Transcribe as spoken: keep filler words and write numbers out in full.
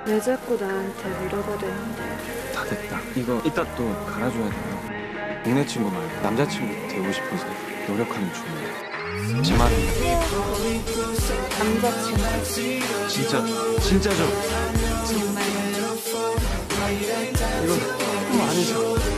왜 자꾸 나한테 위로가 되는데? 다 됐다. 이거 이따 또 갈아줘야 돼요. 동네 친구 말고 남자친구 되고 싶어서 노력하는 중이에요. 제 말은 남자친구. 진짜 진짜죠? 정말. 이건 뭐 아니죠.